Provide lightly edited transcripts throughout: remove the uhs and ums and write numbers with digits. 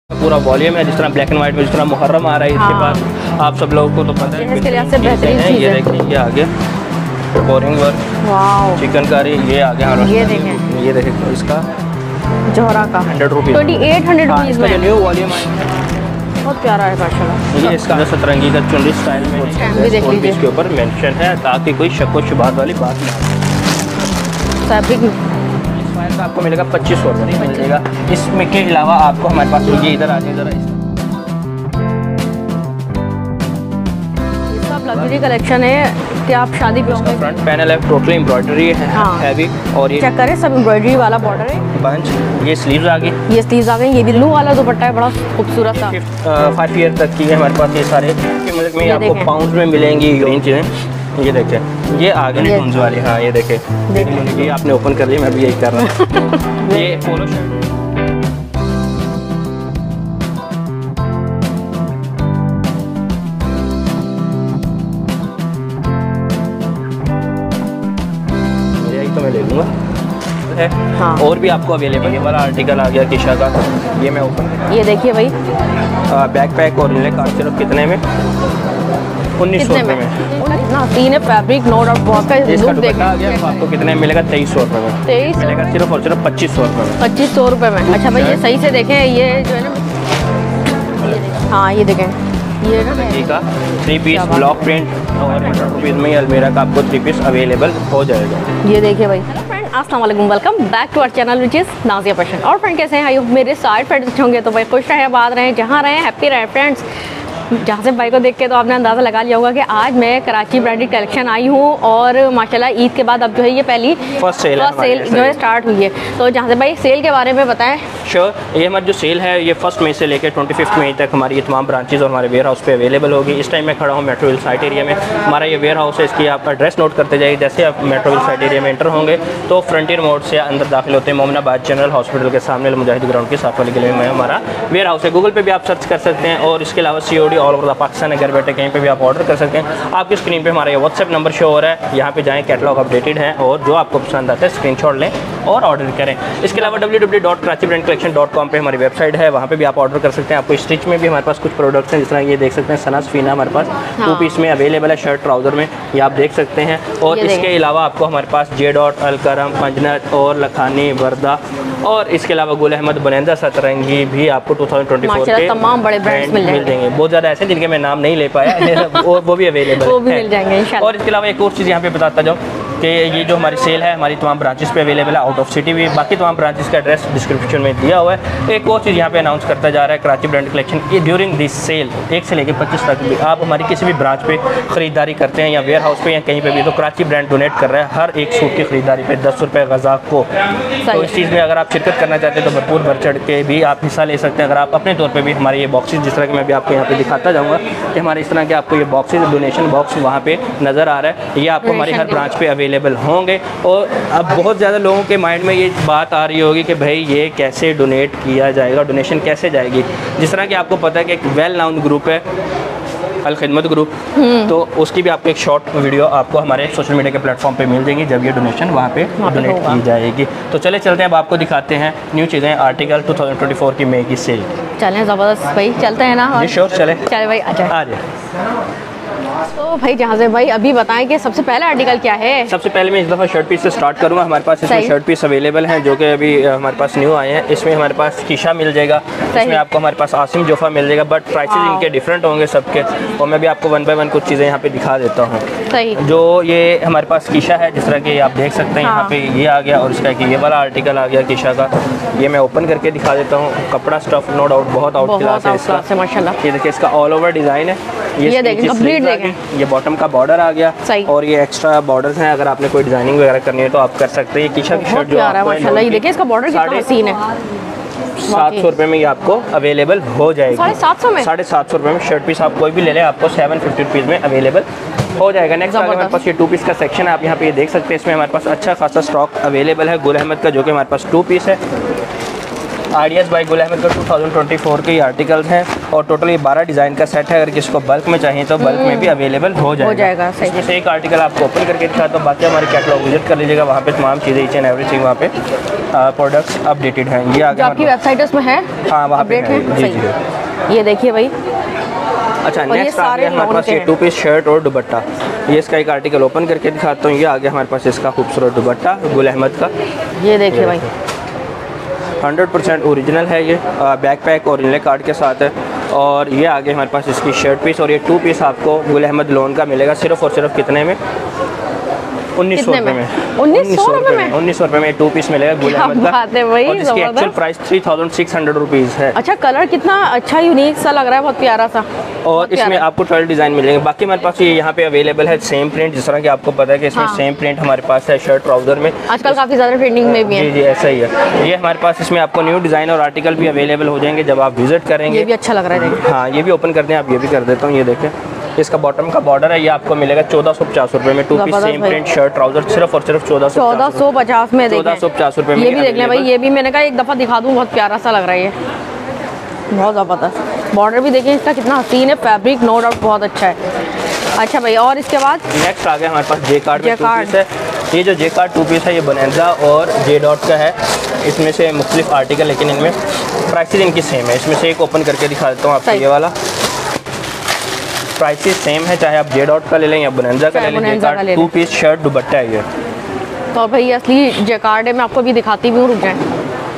पूरा वॉल्यूम है, जिस तरह ब्लैक एंड व्हाइट में जिस तरह मुहर्रम आ रहा है इसके पास, आप सब लोगों को तो पता है इसके लिए बेहतरीन है। ये देखिए ये आ गया बोरिंग वर्क, चिकन कारी, ये आ गया ये देखें इसका जोहरा का 100 रुपीज़ 2800 रुपीज़ में न्यू वॉल्यूम है, बहुत प्यारा है माशाल्लाह। ये इसका सतरंगी का चुनरी स्टाइल में इसके ऊपर मेंशन है ताकि कोई शक व शुबात वाली बात ना हो। फैब्रिक का आपको मिलेगा 2500 रुपये मिल जाएगा। इसमें के अलावा आपको हमारे पास ये इधर आ जाए ज़रा, लग्जरी कलेक्शन है कि आप शादी ब्याह फ्रंट पैनल है, टोटली एम्ब्रॉयडरी है, हैवी, और ये चेक करें सब एम्ब्रॉयडरी वाला बॉर्डर है। बंच, ये स्लीव्स आ गई, ये स्लीव्स आ गई, ये बिल्लू वाला दुपट्टा है, बड़ा खूबसूरत सा। 5 ईयर तक की है हमारे पास ये सारे, मतलब में आपको पाउंड में मिलेंगी ग्रीन चीज़ें। ये देखें ये आ गई टून्स वाली, हाँ ये देखें, ये आपने ओपन कर लिया, मैं भी यही कर रहा हूँ। ये पोलो शर्ट तो मैं ले लूँगा है। हाँ। और भी आपको अवेलेबल ये वाला आर्टिकल आ गया किशा का, ये मैं ओपन, ये देखिए भाई बैकपैक और रिले कार्ड सिर्फ कितने में 1900 रुपये में। इतना हसीन है फैब्रिक, नो डाउट बहुत का इसका दुपट्टा आ गया, तो आपको कितने में मिलेगा 2300 रुपये में। 23 मिलेगा सिर्फ और सिर्फ 2500 रुपये में। 2500 रुपये में। अच्छा भाई ये सही से देखें, ये जो है ना, हाँ ये देखें ये ना का 3 पीस ब्लॉक प्रिंट और 100 रुपीज़ में अलमीरा का आपको 3 पीस अवेलेबल हो जाएगा। ये देखिए भाई। हेलो फ्रेंड, अस्सलाम वालेकुम, welcome back to our channel which is Nazia fashion. और फ्रेंड कैसे हैं? आई होप मेरे सारे फ्रेंड्स होंगे तो भाई खुश रहे, आबाद रहें, जहाँ रहें हैप्पी रहें। फ्रेंड्स जहाँ से भाई को देख के तो आपने अंदाज़ा लगा लिया होगा कि आज मैं कराची ब्रांडेड कलेक्शन आई हूँ और माशाल्लाह ईद के बाद अब जो है ये पहली फर्स्ट सेल जो है स्टार्ट हुई है। तो जहाँ से भाई सेल के बारे में बताएं। श्योर, ये हमारी जो सेल है ये 1 मई से लेकर 25 मई तक हमारी ये तमाम ब्रांचेज और हमारे वेयर हाउस पे अवेलेबल होगी। इस टाइम मैं खड़ा हूँ मेट्रो हिल साइट एरिया में, हमारा ये वेयर हाउस है। इसकी आप एड्रेस नोट करते जाइए। जैसे आप मेट्रो हिल साइट एरिया में एंटर होंगे तो फ्रंटियर मोड से अंदर दाखिल होते हैं, मोमिनाबाद जनरल हॉस्पिटल के सामने मुजाहिद ग्राउंड के साथ वाली गली में हमारा वेयर हाउस है। गूगल पे भी आप सर्च कर सकते हैं और इसके अलावा COD all over the Pakistan, घर बैठे कहीं पे भी आप ऑर्डर कर सकते हैं। आपकी स्क्रीन पे हमारा ये व्हाट्सएप नंबर शो हो रहा है, यहाँ पे जाएं, कैटलॉग अपडेटेड है और जो आपको पसंद आता है स्क्रीनशॉट लें और ऑर्डर करें। इसके अलावा www.karachibrandcollection.com पे हमारी वेबसाइट है, वहाँ पे भी आप ऑर्डर कर सकते हैं। आपको स्टिच में भी हमारे पास कुछ प्रोडक्ट्स हैं, जिस तरह ये देख सकते हैं सना सफीना हमारे पास 2 पीस में अवेलेबल है, शर्ट ट्राउज़र में, ये आप देख सकते हैं। और इसके अलावा आपको हमारे पास J.Dot, अलकरम, पंजनत और लखानी, वर्दा और इसके अलावा गुल अहमद, बुलंदा, सतरंगी भी आपको 2024 के तमाम बड़े ब्रांड्स मिल जाएंगे। बहुत ज़्यादा ऐसे जिनके मैं नाम नहीं ले पाया और वो भी अवेलेबल वो भी मिल जाएंगे इंशाल्लाह। और इसके अलावा एक और चीज़ यहाँ पे बताता जाऊँ कि ये जो हमारी सेल है हमारी तमाम ब्रांचेस पे अवेलेबल है, आउट ऑफ सिटी भी। बाकी तमाम ब्रांचेस का एड्रेस डिस्क्रिप्शन में दिया हुआ है। एक और चीज़ यहाँ पे अनाउंस करता जा रहा है, कराची ब्रांड कलेक्शन की ड्यूरिंग दिस सेल 1 से लेकर 25 तक भी आप हमारी किसी भी ब्रांच पे ख़रीदारी करते हैं या वेयर हाउस पे या कहीं पे भी, तो कराची ब्रांड डोनेट कर रहा है हर एक सूट की ख़रीदारी पे 10 रुपये गज़ा को। तो इस चीज़ में अगर आप शिरकत करना चाहते हैं तो भरपूर बढ़ चढ़ के भी आप हिस्सा ले सकते हैं। अगर आप अपने तौर पर भी हमारे ये बॉक्सेस, जिस तरह के मैं भी आपको यहाँ पे दिखाता जाऊँगा कि हमारे इस तरह के आपको ये बॉक्सेस डोनेशन बॉक्स वहाँ पे नज़र आ रहा है, ये आपको हमारी हर ब्रांच पे अवेलेबल होंगे। और अब बहुत ज़्यादा लोगों के माइंड में ये बात आ रही होगी कि भाई ये कैसे डोनेट किया जाएगा, डोनेशन कैसे जाएगी। जिस तरह कि आपको पता है कि एक वेल नाउन ग्रुप है अल खिदमत ग्रुप, तो उसकी भी आपको एक शॉर्ट वीडियो आपको हमारे सोशल मीडिया के प्लेटफॉर्म पे मिल जाएगी जब ये डोनेशन वहाँ पे डोनेट की जाएगी। तो चले चलते हैं, अब आपको दिखाते हैं न्यू चीज़ें, आर्टिकल 2024 की मई की सेल। चलें ज़बरदस्त भाई, चलते हैं ना। जी श्योर, चले भाई आ जाए। तो भाई जहाँ से भाई अभी बताएं कि सबसे पहला आर्टिकल क्या है। सबसे पहले मैं इस दफ़ा शर्ट पीस से स्टार्ट करूँगा। हमारे पास इसमें शर्ट पीस अवेलेबल हैं जो कि अभी हमारे पास न्यू आए हैं। इसमें हमारे पास किशा मिल जाएगा, इसमें आपको हमारे पास आसिम जोफ़ा मिल जाएगा, बट प्राइसेस इनके डिफरेंट होंगे सबके, और मैं भी आपको 1 बाय 1 कुछ चीज़ें यहाँ पे दिखा देता हूँ। जो ये हमारे पास किशा है, जिस तरह के आप देख सकते हैं, यहाँ पे ये आ गया और इसका कि ये वाला आर्टिकल आ गया किशा का, ये मैं ओपन करके दिखा देता हूँ। कपड़ा स्टफ नो डाउट बहुत आउट क्लास है इसका माशाल्लाह। ये देखिए इसका ऑल ओवर डिज़ाइन है, ये देखें, ये बॉटम का बॉर्डर आ गया और ये एक्स्ट्रा बॉर्डर्स हैं। अगर आपने कोई डिजाइनिंग वगैरह करनी है तो आप कर सकते हैं। ये किशा की शर्ट जो माशाल्लाह, ये देखिए इसका बॉर्डर कितना हसीन है। 700 रुपये में ये आपको अवेलेबल हो जाएगी। 750 में 750 रुपये में शर्ट पीस आप कोई भी ले लें, आपको 750 रुपीज़ में अवेलेबल हो जाएगा। नेक्स्ट हमारे पास ये 2 पीस का सेक्शन है, आप यहाँ पे ये देख सकते हैं। इसमें हमारे पास अच्छा खासा स्टॉक अवेलेबल है गुल अहमद का, जो कि हमारे पास 2 पीस है। आइडियाज़ बाय गुल अहमद का 2024 के आर्टिकल्स हैं और टोटल ये 12 डिज़ाइन का सेट है। अगर किसी को बल्क में चाहिए तो बल्क में भी अवेलेबल हो जाएगा। सही। इसमें से एक आर्टिकल आपको ओपन करके दिखाता हूँ, बाकी हमारे कैटलॉग विजिट कर लीजिएगा, वहाँ पे तमाम चीज़ें ईच एंड एवरीथिंग वहाँ पे प्रोडक्ट्स अपडेटेड हैं। ये आगे आपकी वेबसाइट उसमें है, हाँ वहाँ पे अपडेट है। जी जी। ये देखिए भाई। अच्छा, नेक्स्ट आ गया हमारे पास ये 2 पीस शर्ट और दुपट्टा। ये इसका एक आर्टिकल ओपन करके दिखाता हूँ। ये आ गया हमारे पास इसका खूबसूरत दुपट्टा गुल अहमद का। ये देखिए भाई 100% ओरिजिनल है। ये बैक पैक और इनले कार्ड के साथ है। और ये आगे हमारे पास इसकी शर्ट पीस और ये 2 पीस आपको गुल अहमद लोन का मिलेगा सिर्फ और सिर्फ कितने में? 1900 रुपये में। 1900 रुपये में 2 पीस मिलेगा गुल अहमद का। और इसकी एक्चुअल प्राइस 3600 रुपीज़ है। अच्छा, कलर कितना अच्छा यूनिक सा लग रहा है, बहुत प्यारा सा। और इसमें आपको 12 डिज़ाइन मिलेंगे। बाकी हमारे पास ये यहाँ पे अवेलेबल है सेम प्रिंट, जिस तरह कि आपको पता है कि इसमें सेम प्रिंट हमारे पास है शर्ट ट्राउज़र में। आजकल काफ़ी ज़्यादा ट्रेंडिंग में भी है। जी जी, ऐसा ही है। ये हमारे पास इसमें आपको न्यू डिज़ाइन और आर्टिकल भी अवेलेबल हो जाएंगे जब आप विजिट करेंगे। ये भी अच्छा लग रहा है। हाँ, ये भी ओपन कर दें आप, ये भी कर देता हूँ। ये देखें, इसका बॉटम का बॉर्डर है। ये आपको मिलेगा 1450 रुपये में 2 piece same print shirt trouser सिर्फ और सिर्फ 1450 में। 1450 रुपये में। ये भी देख लें भाई, ये भी मैंने कहा एक दफ़ा दिखा दूँ, बहुत प्यारा सा लग रहा है ये, बहुत ज़बरदस्त। बॉर्डर भी देखें इसका कितना हसीन है, फैब्रिक नो डाउट बहुत अच्छा है। अच्छा भाई, और इसके बाद नेक्स्ट आ गया हमारे पास जे कार्ड में 2 पीस है। ये जो जे कार्ड 2 पीस है ये बोनांजा और जे डॉट का है। इसमें से मुख्तलिफ आर्टिकल, लेकिन इनमें प्राइसेस इनकी सेम है। इसमें से एक ओपन करके दिखा देता हूँ आपको। ये वाला प्राइसेस सेम है, चाहे आप जे डॉट का ले लें या बोनांजा का ले लें। Jacquard 2 piece shirt dupatta है ये। तो भाई असली जे कार्ड है, मैं आपको भी दिखाती भी हूँ, रुक जाएं।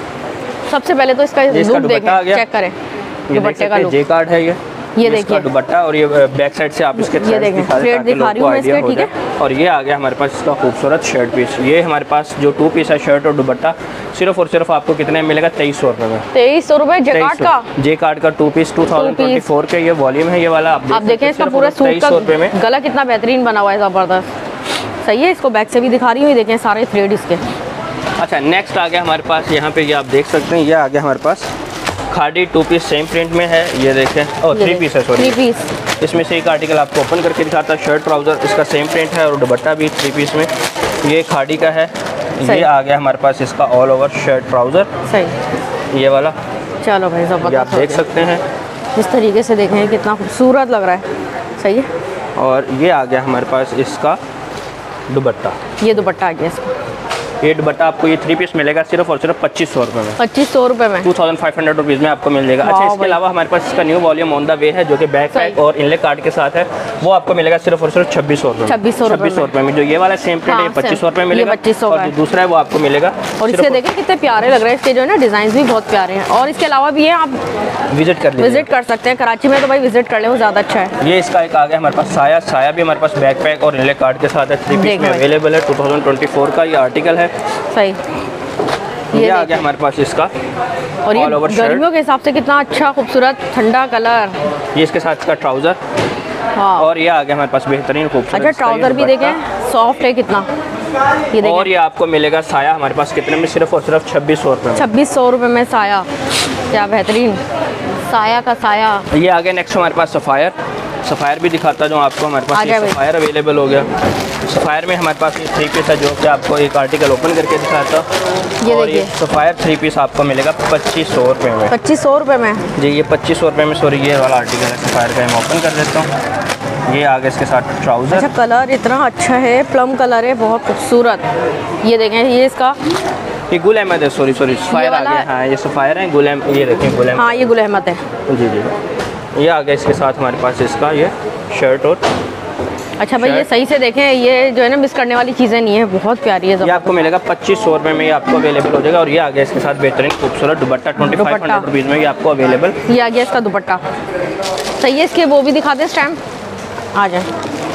सबसे पहले तो इसका लुक देखें, चेक करें दुपट्टे का लुक। जे कार्ड है ये देखिए दुपट्टा। और ये बैक साइड से आप इसके ये देखें थ्रेड दिखा रही हूँ मैं इसके, ठीक है। और ये आ गया हमारे पास इसका खूबसूरत शर्ट पीस। ये हमारे पास जो 2 पीस है शर्ट और दुपट्टा सिर्फ और सिर्फ आपको कितने में मिलेगा? 2300 रुपये में। 2300 रुपये जे कार्ड का। जे कार्ड का 2 पीस 2024 का ये वॉल्यूम है। ये वाला आप देखें, इसका पूरा सूट का गला कितना बेहतरीन बना हुआ है, ज़बरदस्त। सही है, इसको बैक से भी दिखा रही हूँ, ये देखें सारे थ्रेड इसके। अच्छा, नेक्स्ट आ गया हमारे पास यहाँ पे, ये आप देख सकते हैं। ये आ गया हमारे पास खादी 2 पीस सेम प्रिंट में है। ये देखें, और 3 पीस है, सॉरी 3 पीस। इसमें से एक आर्टिकल आपको ओपन करके दिखाता है। शर्ट ट्राउज़र इसका सेम प्रिंट है और दुपट्टा भी 3 पीस में। ये खादी का है। ये आ गया हमारे पास इसका ऑल ओवर शर्ट ट्राउज़र। सही, ये वाला। चलो भाई, ज़बरदस्त आप देख सकते हैं इस तरीके से, देखें कितना खूबसूरत लग रहा है। सही है। और ये आ गया हमारे पास इसका दुपट्टा। ये दुपट्टा आ गया इसका। ये दुपट्टा आपको ये 3 पीस मिलेगा सिर्फ और सिर्फ 2500 रुपये में। 2500 रुपये में 2500 रुपीज़ में आपको मिल जाएगा। अच्छा, इसके अलावा हमारे पास इसका new volume on the way है जो कि बैक पैक और इनले कार्ड के साथ है। वो आपको मिलेगा सिर्फ और सिर्फ 2600 रुपये। 2600 रुपये में जो ये वाला सेम प्रिंट है 2500 रुपये मिलेगा। 2500 और जो दूसरा है वो आपको मिलेगा। और इससे देखें कितने प्यारे लग रहे हैं, इसके जो है ना डिज़ाइन भी बहुत प्यारे हैं। और इसके अलावा भी है, आप विजिट कर सकते हैं कराची में, तो भाई विजिट कर ले, वो ज़्यादा अच्छा है। ये इसका एक आ गया हमारे पास साया। साया भी हमारे पास बैक पैक और इनले कार्ड के साथ है। 3 पीस में अवेलेबल है। 2024 का ये आर्टिकल है। सही। ये आ गया हमारे पास इसका, और ये गर्मियों के हिसाब से कितना अच्छा खूबसूरत ठंडा कलर। ये इसके साथ इसका ट्राउज़र। हाँ। और ये आ गया हमारे पास बेहतरीन खूबसूरत। अच्छा, ट्राउज़र भी देखें सॉफ्ट है कितना, ये देखें। और ये आपको मिलेगा साया हमारे पास कितने में? सिर्फ और सिर्फ 2600 रुपये। 2600 रुपये में साया, क्या बेहतरीन साया का साया। ये आ गया नेक्स्ट हमारे पास सफ़ायर। सफ़ायर भी दिखाता जो आपको, हमारे पास ये सफ़ायर अवेलेबल हो गया। सफ़ायर में हमारे पास ये 3 पीस है जो कि आपको एक आर्टिकल ओपन करके दिखाता। और ये सफ़ायर 3 पीस आपको मिलेगा 2500 रुपये में। 2500 रुपये में जी, ये 2500 रुपये में। सॉरी, ये वाला आर्टिकल है सफ़ायर का, मैं ओपन कर देता हूँ। ये आ गया इसके साथ ट्राउज़र। अच्छा, कलर इतना अच्छा है, प्लम कलर है, बहुत खूबसूरत। ये देखें, ये इसका ये गुल अहमद है। सॉरी सफ़ायर आ गया। हाँ, ये सफ़ायर है, गुल अहमद। ये देखें गुल अहमद। हाँ, ये गुल अहमद है। जी जी, ये आ गया इसके साथ हमारे पास इसका ये शर्ट और। अच्छा भाई, ये सही से देखें, ये जो है ना मिस करने वाली चीज़ें नहीं है, बहुत प्यारी है। ये आपको मिलेगा 2500 रुपये में, ये आपको अवेलेबल हो जाएगा। और ये आ गया इसके साथ बेहतरीन खूबसूरत दुपट्टा 2500 रुपीज़ में ये आपको अवेलेबल। ये आ गया इसका दुपट्टा। सही है, इसके वो भी दिखा दें स्टैम्प, आ जाए।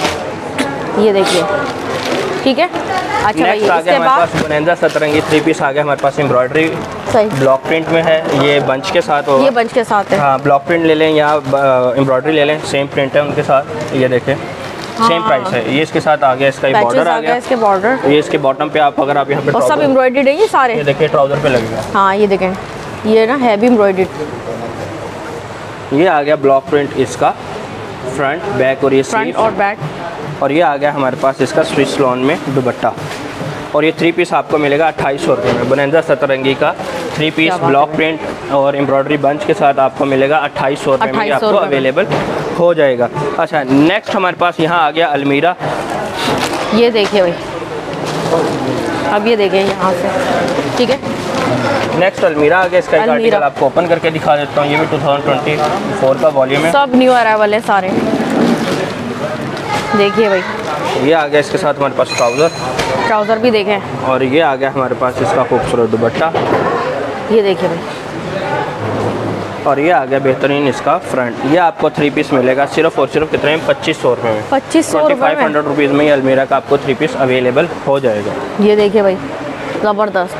ये देखिए, ठीक है। अच्छा भाई, आ गया हमारे पास बोनांजा सतरंगी 3 पीस आ गया हमारे पास। एम्ब्रॉयडरी ब्लॉक प्रिंट में है। ये बंच के साथ होगा। ये बंच के साथ है। हाँ, ब्लॉक प्रिंट ले लें या एम्ब्रॉयडरी ले लें, सेम प्रिंट है उनके साथ। ये देखें, सेम प्राइस है। ये इसके साथ आ गया, इसका बॉर्डर आ गया, इसके बॉर्डर। ये इसके बॉटम पे आप अगर आप यहाँ पे और सब एम्ब्रॉयडर्ड है ये सारे। ये देखिए ट्राउज़र पे लगेगा। हाँ, ये देखें, ये ना हैवी एम्ब्रॉयडर्ड। ये आ गया ब्लॉक प्रिंट इसका, फ्रंट बैक और ये फ्रंट और बैक। और ये आ गया हमारे पास इसका स्विच लॉन में दुपट्टा। और ये 3 पीस आपको मिलेगा 2800 रुपये में। बोनांजा सतरंगी का 3 पीस क्या बात ब्लॉक है। प्रिंट और एम्ब्रॉयडरी बंच के साथ आपको मिलेगा 2800 रुपये में, 2800 आपको रुपये में। अवेलेबल हो जाएगा। अच्छा, नेक्स्ट हमारे पास यहाँ आ गया अलमीरा। ये देखिए भाई, अब ये देखिए यहाँ से, ठीक है। नेक्स्ट अलमीरा आ गया, इसका एक अलमीरा। आर्टिकल आपको ओपन करके दिखा देता हूँ। ये भी 2024 का वॉल्यूम है। सब न्यू अराइवल है सारे, देखिए भाई। ये आ गया इसके साथ हमारे पास ट्राउज़र भी देखें, और ये आ गया हमारे पास इसका खूबसूरत दुपट्टा, ये देखिए भाई। और ये आ गया बेहतरीन इसका फ्रंट। ये आपको 3 पीस मिलेगा सिर्फ और सिर्फ कितने में, 2500 रुपये में। 2500 रुपये में 2500 रुपीज़ में ये अलमीरा का आपको 3 पीस अवेलेबल हो जाएगा। ये देखिए भाई, ज़बरदस्त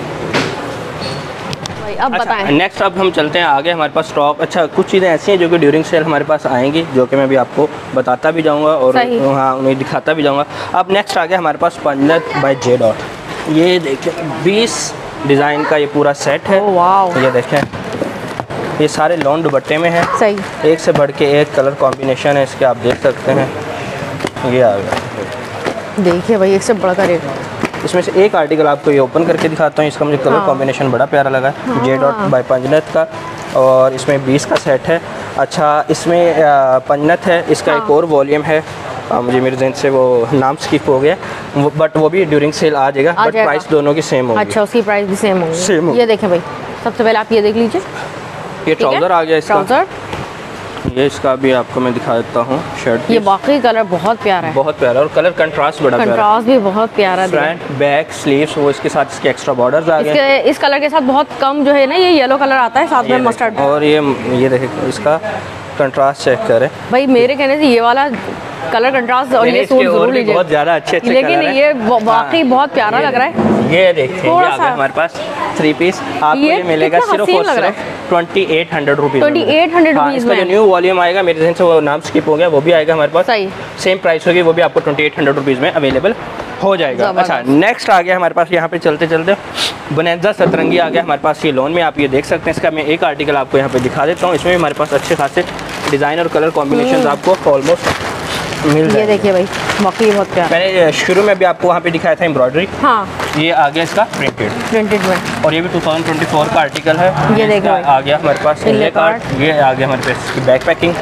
भाई। अब बताएं। नेक्स्ट अब हम चलते हैं आगे, हमारे पास स्टॉक। अच्छा, कुछ चीज़ें ऐसी हैं जो कि ड्यूरिंग सेल हमारे पास आएंगी, जो कि मैं भी आपको बताता भी जाऊंगा और सही। हाँ उन्हें दिखाता भी जाऊंगा। अब नेक्स्ट आ गया हमारे पास पंजत बाय जे डॉट। ये देखिए 20 डिज़ाइन का ये पूरा सेट है। ओह वाह, ये देखें, ये सारे लॉन दुपट्टे में है, सही। एक से बढ़ के एक कलर कॉम्बिनेशन है इसके, आप देख सकते हैं। ये आ गया, देखिए भाई, एक से बढ़कर एक। इसमें से एक आर्टिकल आपको ये ओपन करके दिखाता हूँ। इसका मुझे कलर हाँ। कॉम्बिनेशन बड़ा प्यारा लगा है, जे डॉट बाय पंजनत का, और इसमें 20 का सेट है। अच्छा, इसमें पंजनत है, इसका एक और वॉल्यूम है। मुझे मेरे जहन से वो नाम स्किप हो गया, बट वो भी ड्यूरिंग सेल आ जाएगा, बट प्राइस दोनों की सेम होगी। अच्छा, उसकी प्राइस भी सेम Same होगी। होगी। ये देखें भाई, सबसे पहले आप ये देख लीजिए, ये ट्राउज़र आ गया इसका। ट्राउज़र, ये इसका भी आपको मैं दिखा देता हूँ शर्ट। ये वाकई कलर बहुत प्यारा है, बहुत प्यारा, और कलर कंट्रास्ट बड़ा प्यारा। कंट्रास्ट भी बहुत प्यारा दिया है। फ्रंट बैक स्लीव्स, वो इसके साथ इसके एक्स्ट्रा बॉर्डर्स आ गए। इस कलर के साथ बहुत कम जो है ना, ये येलो कलर आता है साथ में ये मस्टर्ड। देखें, और ये देखिए इसका कंट्रास्ट चेक करें। भाई मेरे कहने से ये वाला कलर कंट्रास्ट और ये सूट इसके और जरूर भी लीजिए, बहुत ज़्यादा अच्छे लेकिन कलर हैं। ये वाकई बहुत प्यारा ये लग रहा है। ये देखिए, ये थोड़ा आ सा- गया हमारे पास 3 पीस। आपको ये ये मिलेगा कितना सिर्फ हसीन और लग रहा सिर्फ 2800 रुपीज़। 2800 रुपीज़ इसका जो में। न्यू वॉल्यूम आएगा, मेरे जहन से वो नाम स्किप हो गया, वो भी आएगा हमारे पास। सही। सेम प्राइस होगी, वो भी आपको 2800 रुपीज़ में अवेलेबल हो जाएगा। ज़बरदस्त। अच्छा, नेक्स्ट आ गया हमारे पास, यहाँ पे चलते चलते बोनांजा सतरंगी आ गया हमारे पास। ये लोन में आप ये देख सकते हैं। इसका मैं एक आर्टिकल आपको यहाँ पे दिखा देता हूँ। इसमें भी हमारे पास अच्छे खासे डिज़ाइन और कलर कॉम्बिनेशन आपको ऑलमोस्ट मिल ये जाएगा। देखिए भाई, वाकई बहुत प्यारा। मैंने शुरू में भी आपको वहाँ पे दिखाया था एम्ब्रॉयडरी। हाँ, ये आ गया इसका प्रिंटेड, प्रिंटेड में। और ये भी 2024 का आर्टिकल है। ये देखो इसका भाई। आ गया हमारे पास इनले इनले कार्ड। ये आ गया हमारे पास इसकी बैक पैकिंग।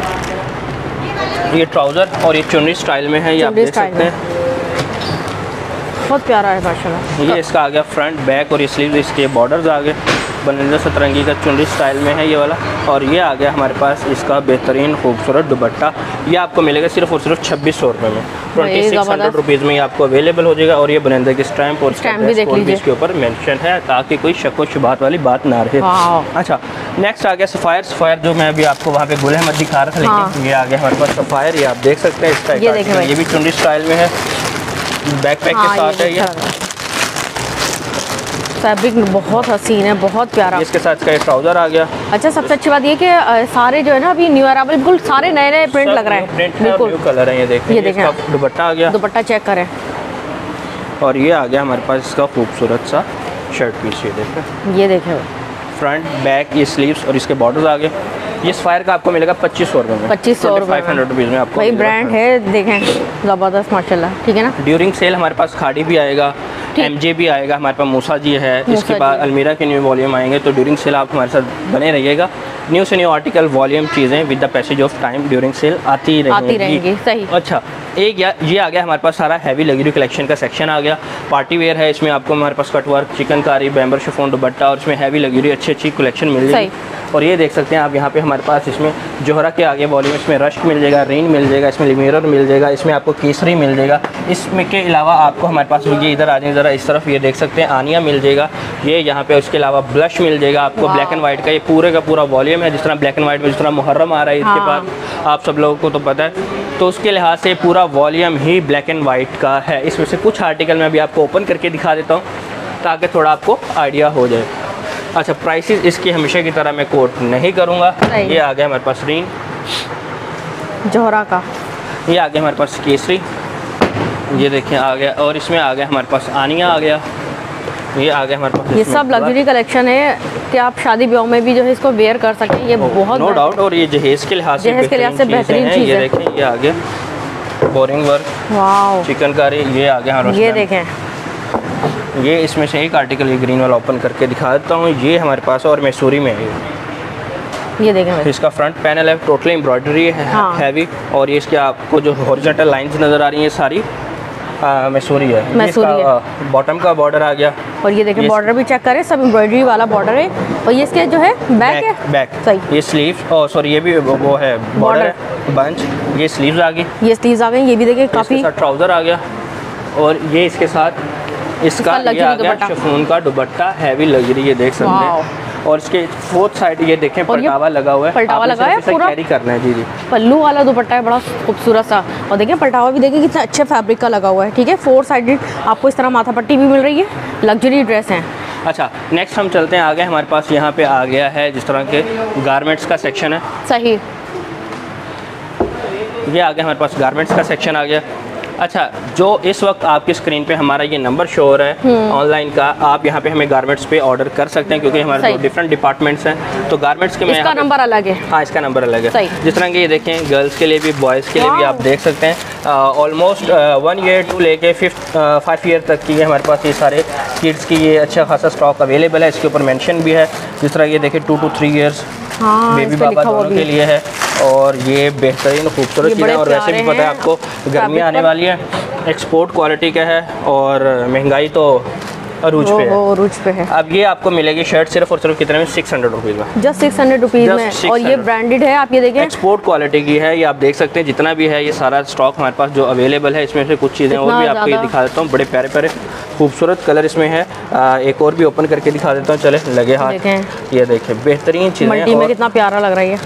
ये ट्राउज़र और ये चुन्नी स्टाइल में है, ये आप चुन्नी देख स्टाइल सकते हैं। बहुत प्यारा है माशाल्लाह। ये इसका आ गया फ्रंट बैक, और ये स्लीव्स इसके बॉर्डर्स आ गए। बोनांजा सतरंगी का चुन्नी स्टाइल में है ये वाला। और ये आ गया हमारे पास इसका बेहतरीन खूबसूरत दुपट्टा। ये आपको मिलेगा सिर्फ और सिर्फ 2600 रुपये में। 2600 रुपीज़ में ये आपको अवेलेबल हो जाएगा। और ये बोनांजा की स्टैम्प और स्टैम्प भी देख लीजिए, इसके ऊपर मेंशन है, ताकि कोई शक व शुबात वाली बात ना रहे। अच्छा, नेक्स्ट आ गया सफ़ायर जो मैं अभी आपको वहाँ पे गुल अहमद दिखा रहा था, लेकिन ये आ गया हमारे पास सफ़ायर। ये आप देख सकते हैं इसका ये देखें भाई। ये भी चुन्नी स्टाइल में है, बैक पैक के साथ है। ये फैब्रिक बहुत हसीन है, बहुत प्यारा। इसके साथ इसका ट्राउज़र आ गया। अच्छा, सबसे अच्छी बात ये कि सारे जो है ना अभी न्यू अराइवल, बिल्कुल सारे नए नए प्रिंट लग रहे हैं, प्रिंट है, बिल्कुल। न्यू कलर है। ये देखें, ये देखें, इसका दुपट्टा आ गया। दुपट्टा चेक करें, और ये आ गया हमारे पास इसका खूबसूरत सा शर्ट पीस। ये देखें, ये देखें फ्रंट बैक, ये स्लीव्स और इसके बॉर्डर्स आ गए। ये सफ़ायर का आपको मिलेगा 2500 रुपये में। 2500 रुपये 500 रुपीज़ में आपको भाई, मिलेगा। ब्रांड है, देखें ज़बरदस्त माशाल्लाह, ठीक है ना। ड्यूरिंग सेल हमारे पास खाड़ी भी आएगा, एमजे भी आएगा, हमारे पास मूसा जी है। इसके बाद अलमीरा के न्यू वॉल्यूम आएंगे, तो ड्यूरिंग सेल आप हमारे साथ बने रहिएगा। न्यू से न्यू आर्टिकल वॉल्यूम चीज़ें with the passage of time during sale आती रहेंगी। सही। अच्छा, एक ये आ गया हमारे पास सारा हैवी लग्जरी कलेक्शन का सेक्शन आ गया। पार्टी वेयर है, इसमें आपको हमारे पास cutwork, chikankari, bemberg chiffon dupatta, और इसमें हैवी लग्जरी अच्छी अच्छी कलेक्शन मिल जाएगी। और ये देख सकते हैं आप यहाँ पे हमारे पास इसमें जोहरा के आगे वॉल्यूम, इसमें रश्क मिल जाएगा, रेन मिल जाएगा, इसमें मिरर मिल जाएगा, इसमें आपको केसरी मिल जाएगा। इसमें के अलावा आपको हमारे पास ये इधर आ जाए ज़रा इस तरफ, ये देख सकते हैं आनिया मिल जाएगा। ये यहाँ पे उसके अलावा ब्लश मिल जाएगा आपको, ब्लैक एंड वाइट का ये पूरे का पूरा वॉल्यूम है। जिस तरह ब्लैक एंड वाइट में जिस तरह मुहर्रम आ रहा है इसके बाद, आप सब लोगों को तो पता है, तो उसके लिहाज से पूरा वॉल्यूम ही ब्लैक एंड वाइट का है। इसमें से कुछ आर्टिकल मैं अभी आपको ओपन करके दिखा देता हूँ, ताकि थोड़ा आपको आइडिया हो जाए। अच्छा, प्राइसेस इसकी हमेशा की तरह मैं कोट नहीं करूँगा। ये आ गया हमारे पास रीन जोहरा का, ये आ गया हमारे पास केसरी, ये देखें आ गया। और इसमें आ गया हमारे पास आनिया आ गया, ये आ गया हमारे पास। ये सब लग्जरी कलेक्शन है कि आप शादी ब्याह में भी जो है इसको वेयर कर सकें। ये बहुत नो डाउट। और ये जहेज़ के लिहाज से बेहतरीन चीज़ ये है। देखें, ये आ गया बोरिंग वर्क, वाओ, चिकनकारी, ये आ गया। ये देखें, ये इसमें से एक आर्टिकल ये ग्रीन वाला ओपन करके दिखा देता हूँ। ये हमारे पास और मैसूरी में है। ये देखें भाई, इसका फ्रंट पैनल है, टोटली एम्ब्रॉयडरी है, हाँ। हैवी। और ये इसके आपको जो हॉरिजॉन्टल लाइंस नज़र आ रही हैं सारी मैसूरी है। मैसूरी इसका बॉटम का बॉर्डर आ गया। और ये देखें बॉर्डर भी चेक करें, सब एम्ब्रॉयडरी वाला बॉर्डर है। और ये इसके जो है बैक है, बैक सही। ये स्लीव और सॉरी ये भी वो है बॉर्डर है, बंच। ये स्लीव्स आ गई, ये स्लीव्स आ गई। ये भी देखें काफ़ी इसके साथ ट्राउज़र आ गया। और ये इसके साथ इसका ये luxury आ गया दुपट्टा। शिफॉन का दुपट्टा, हैवी लग्जरी, ये देख सकते हैं। और इसके फोर्थ साइड ये देखें पलटावा लगा हुआ है, पलटावा आपने लगा सिर्फ है इसे पूरा। कैरी करना है। जी जी, पल्लू वाला दुपट्टा है, बड़ा खूबसूरत सा। और देखिए पलटावा भी देखिए कितना अच्छे फैब्रिक का लगा हुआ है, ठीक है। 4 साइडेड आपको इस तरह माथा पट्टी भी मिल रही है, लग्जरी ड्रेस है। अच्छा नेक्स्ट हम चलते हैं आगे। हमारे पास यहाँ पे आ गया है जिस तरह के गारमेंट्स का सेक्शन है। सही, ये आगे हमारे पास गारमेंट्स का सेक्शन आ गया। अच्छा, जो इस वक्त आपकी स्क्रीन पे हमारा ये नंबर शो हो रहा है ऑनलाइन का, आप यहाँ पे हमें गारमेंट्स पे ऑर्डर कर सकते हैं, क्योंकि हमारे दो डिफरेंट डिपार्टमेंट्स हैं। तो गारमेंट्स के इसका नंबर अलग है। हाँ, इसका नंबर अलग है। जिस तरह के ये देखें, गर्ल्स के लिए भी बॉयज़ के लिए भी आप देख सकते हैं। ऑलमोस्ट 1 ईयर टू लेके 5 ईयर तक की हमारे पास ये सारे किड्स की ये अच्छा खासा स्टॉक अवेलेबल है। इसके ऊपर मेंशन भी है, जिस तरह ये देखें 2 to 3 ईयर्स बेबी बाबा दोनों के लिए है। और ये बेहतरीन खूबसूरत चीज़ें। और वैसे भी पता है आपको गर्मी आने वाली है, एक्सपोर्ट क्वालिटी का है और महंगाई तो अरूज पे है। अरूज पे है। अब ये आपको मिलेगी शर्ट सिर्फ और सिर्फ कितने में, 600 रुपीज़ में, जस्ट 600 रुपीज़ में। और ये ब्रांडेड है, आप ये देखें, एक्सपोर्ट क्वालिटी की है। ये आप देख सकते हैं जितना भी है ये सारा स्टॉक हमारे पास जो अवेलेबल है। इसमें से कुछ चीज़ें और भी आपको ये दिखा देता हूँ, बड़े प्यारे प्यारे खूबसूरत कलर इसमें है। एक और भी ओपन करके दिखा देता हूँ, चले लगे हाथ। ये देखें बेहतरीन चीज़ें, मल्टी में कितना प्यारा लग रहा है ये,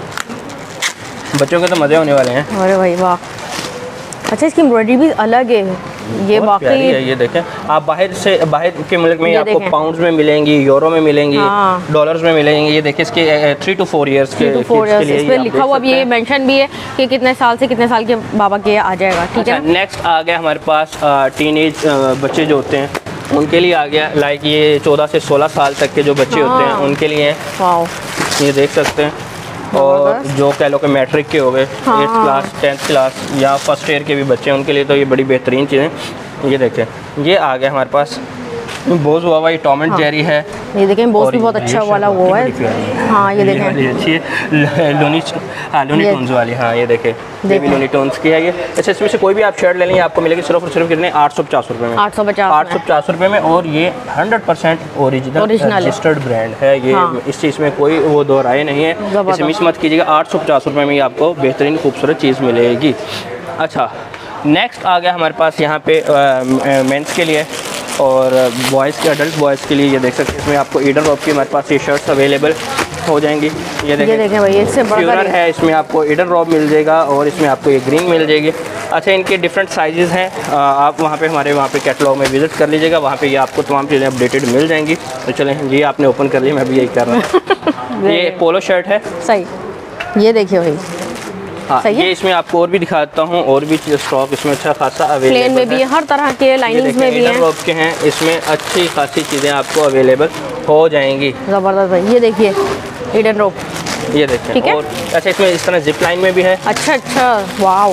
बच्चों के तो मज़े होने वाले हैं। अरे भाई वाह। अच्छा, इसकी एम्ब्रॉयडरी भी अलग है, ये वाकई है। ये देखें, आप बाहर के मुल्क में आपको पाउंड्स में मिलेंगी, यूरो में मिलेंगी, डॉलर्स में मिलेंगी। ये देखें इसके 3 to 4 ईयर्स के लिए इस पे लिखा हुआ भी, ये मेंशन भी है कि कितने साल से कितने साल के बाबा के आ जाएगा, ठीक है। नेक्स्ट आ गया हमारे पास टीनेज बच्चे जो होते हैं उनके लिए आ गया। लाइक ये 14 से 16 साल तक के जो बच्चे होते हैं उनके लिए है। ये देख सकते हैं। और जो कह लो कि मैट्रिक के हो गए, 8th क्लास 10th क्लास या फर्स्ट ईयर के भी बच्चे हैं, उनके लिए तो ये बड़ी बेहतरीन चीज़ें। ये देखें, ये आ गया हमारे पास बोझ हुआ ये टॉम एंड जेरी है। ये देखें, बोझ भी बहुत अच्छा वाला वो है। हाँ, ये देखें, ये अच्छी है, लूनी टून्स वाली। हाँ, ये देखें, ये भी लूनी टून्स की है ये। अच्छा, इसमें से कोई भी आप शर्ट ले लेंगे आपको मिलेगी सिर्फ और सिर्फ कितने, 850 रुपये में। 850 रुपये में। और ये 100% ओरिजिनल रजिस्टर्ड ब्रांड है ये। इस चीज़ में कोई वो दो राय नहीं है, इसे मिस मत कीजिएगा। 850 रुपये में ही आपको बेहतरीन खूबसूरत चीज़ मिलेगी। अच्छा, नेक्स्ट आ गया हमारे पास यहाँ पे मेंस के लिए और बॉयज़ के, अडल्ट बॉयज़ के लिए। ये देख सकते हैं, इसमें आपको ईडन रॉब की हमारे पास ये शर्ट्स अवेलेबल हो जाएंगी। ये देखें भाई, इससे प्योर है, इसमें आपको ईडन रॉब मिल जाएगा और इसमें आपको ये ग्रीन मिल जाएगी। अच्छा, इनके डिफरेंट साइजेस हैं, आप वहाँ पे हमारे वहाँ पे कैटलॉग में विजिट कर लीजिएगा, वहाँ पे ये आपको तमाम चीज़ें अपडेटेड मिल जाएंगी। तो चलें, ये आपने ओपन कर लिया, मैं भी यही कर रहा हूँ। ये पोलो शर्ट है, सही। ये देखिए भाई, हाँ, ये इसमें आपको और भी दिखा देता हूँ, और भी स्टॉक इसमें अच्छा खासा अवेलेबल है। प्लेन में भी है, हर तरह के लाइनिंग्स में भी हैं, के हैं। इसमें अच्छी खासी चीज़ें आपको अवेलेबल हो जाएंगी। ज़बरदस्त भाई। ये देखिए ईडन रोप, ये देखें, ठीक है। और अच्छा, इसमें इस तरह जिप लाइन में भी है। अच्छा, वाओ।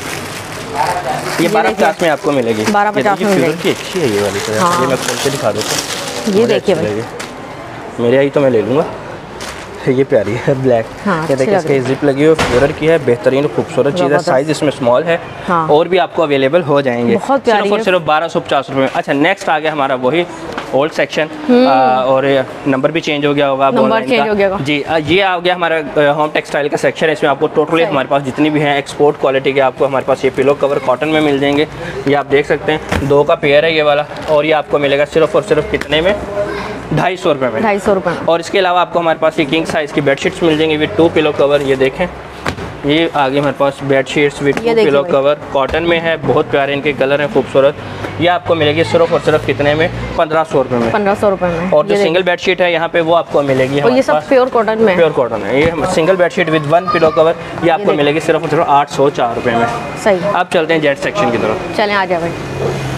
ये 1250 में आपको मिलेगी। 1250 में मिलेगी। अच्छी है ये वाली। ये मैं खोल के दिखा देता हूँ। ये देखिए भाई, मेरे आई तो मैं ले लूँगा। ये प्यारी है, ब्लैक। ये देखिए, इसकी जिप लगी हुई फ्लोरल की है, बेहतरीन खूबसूरत चीज़ है। साइज इसमें स्मॉल है। और भी आपको अवेलेबल हो जाएंगे, बहुत प्यारी है। सिर्फ 1250 रुपये में। अच्छा, नेक्स्ट आ गया हमारा वही ओल्ड सेक्शन, और नंबर भी चेंज हो गया होगा, नंबर चेंज हो गया जी। ये आ गया हमारा होम टेक्सटाइल का सेक्शन है। इसमें आपको टोटली हमारे पास जितनी भी हैं एक्सपोर्ट क्वालिटी के आपको हमारे पास ये पिलो कवर कॉटन में मिल जाएंगे। ये आप देख सकते हैं, 2 का पेयर है ये वाला, और ये आपको मिलेगा सिर्फ और सिर्फ कितने में, 250 रुपये में। 250 रुपये में। और इसके अलावा आपको हमारे पास ये किंग साइज़ की बेडशीट्स मिल जाएंगी विद 2 पिलो कवर। ये देखें, ये आगे हमारे पास bedsheets with 2 pillow cover cotton में है, बहुत प्यारे इनके कलर हैं खूबसूरत। ये आपको मिलेगी सिर्फ और सिर्फ कितने में, 1500 रुपये में। 1500 रुपये में। और जो सिंगल बेडशीट है यहाँ पे वो आपको मिलेगी, और ये सब प्योर कॉटन में, प्योर कॉटन है। ये single bedsheet with 1 pillow cover, ये आपको मिलेगी सिर्फ और सिर्फ 804 रुपये में। सही। अब चलते हैं जेंट्स सेक्शन की तरफ। चलें, आ जाए भाई।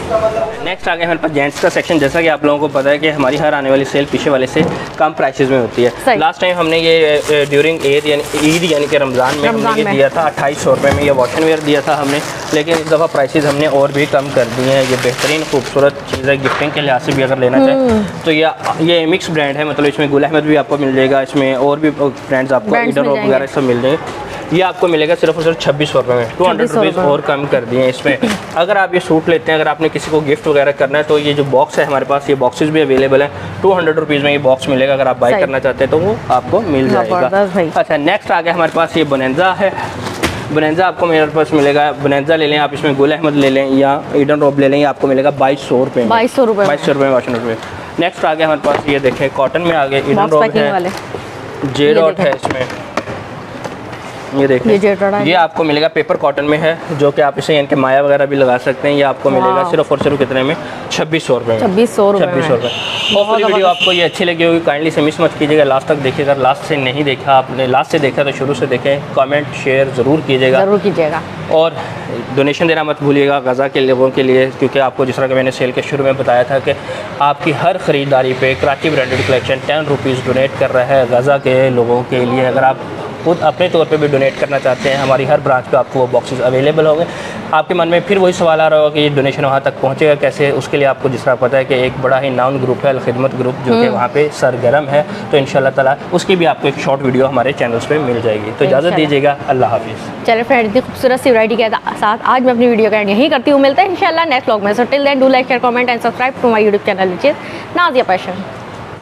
नेक्स्ट आ गया हमारे पास जेंट्स का सेक्शन। जैसा कि आप लोगों को पता है कि हमारी हर आने वाली सेल पीछे वाले से कम प्राइसेस में होती है। लास्ट टाइम हमने ये ड्यूरिंग ईद यानी कि रमज़ान में हमने ये दिया था 2800 रुपये में, ये वॉशन वेयर दिया था हमने, लेकिन इस दफ़ा प्राइसेस हमने और भी कम कर दिए हैं। ये बेहतरीन खूबसूरत चीज़ है, गिफ्टिंग के लिहाज से भी अगर लेना चाहें तो ये मिक्स ब्रांड है, मतलब इसमें गुल अहमद भी आपको मिल जाएगा, इसमें और भी ब्रांड्स आपको ईडन वगैरह सब मिल जाएंगे। ये आपको मिलेगा सिर्फ और सिर्फ 2600 रुपये में, 200 रुपीज़ और कम कर दिए हैं इसमें। अगर आप ये सूट लेते हैं, अगर आपने किसी को गिफ्ट वगैरह करना है तो ये जो बॉक्स है हमारे पास, ये बॉक्सेस भी अवेलेबल है, 200 रुपीज़ में ये बॉक्स मिलेगा। अगर आप बाय करना चाहते हैं तो वो आपको मिल जाएगा। अच्छा, नेक्स्ट आ गया हमारे पास ये बोनेंजा है। बोनेंजा आपको मेरे पास मिलेगा, बोनेंजा ले लें आप, इसमें गुल अहमद ले लें या ईडन रोब ले लें, ये आपको मिलेगा 2200 रुपये में, 2200 रुपये में वॉशन रुपये। नेक्स्ट आ गया हमारे पास ये देखें कॉटन में आ गए, ईडन रोब है, जे डॉट है इसमें, ये देखिए ये आपको मिलेगा पेपर कॉटन में है, जो कि आप इसे यानी कि माया वगैरह भी लगा सकते हैं। ये आपको मिलेगा सिर्फ और सिर्फ कितने में, 2600 रुपये में, 2600 रुपये। होपफुली वीडियो आपको ये अच्छी लगी होगी, काइंडली से मिस मत कीजिएगा, लास्ट तक देखिएगा। लास्ट से नहीं देखा आपने, लास्ट से देखा तो शुरू से देखें, कमेंट शेयर ज़रूर कीजिएगा और डोनेशन देना मत भूलिएगा गज़ा के लोगों के लिए, क्योंकि आपको जिस तरह का मैंने सेल के शुरू में बताया था कि आपकी हर ख़रीदारी पे Karachi branded collection 10 rupees donate कर रहा है गज़ा के लोगों के लिए। अगर आप खुद अपने तौर पे भी डोनेट करना चाहते हैं, हमारी हर ब्रांच पे आपको वो बॉक्सेस अवेलेबल होंगे। आपके मन में फिर वही सवाल आ रहा होगा कि ये डोनेशन वहाँ तक पहुँचेगा कैसे। उसके लिए आपको जिस तरह पता है कि एक बड़ा ही नाउन ग्रुप है अलखिदमत ग्रुप, जो कि वहाँ पे सरगर्म है, तो इंशाल्लाह ताला उसकी भी आपको एक शॉर्ट वीडियो हमारे चैनल्स पे मिल जाएगी। तो इजाज़त दीजिएगा, अल्लाह हाफिज़। चलिए फ्रेंड, इतनी खूबसूरत सी वैरायटी के साथ आज मैं अपनी वीडियो का एंड यहीं करती हूँ। मिलते हैं इंशाल्लाह नेक्स्ट व्लॉग में। So till then do like share comment and subscribe to my YouTube channel, which is Nazia passion.